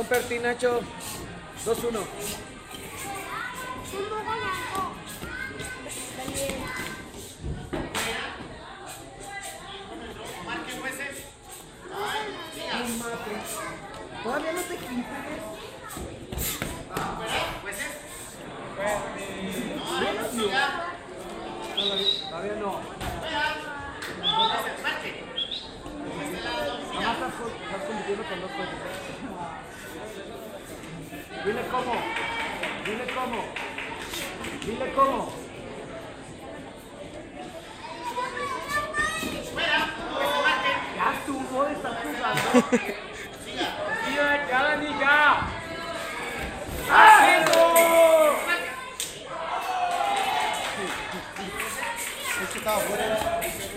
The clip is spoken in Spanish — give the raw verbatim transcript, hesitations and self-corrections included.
Pertinacho. dos uno. Todavía no te quites. Todavía no. Nada más estás compitiendo con dos cosas. Dile cómo. Dile cómo. Dile cómo. Ya estuvo de estar jugando. ¡Siga, ya, Dani, ya! ¡Eso! Es que estaba fuera.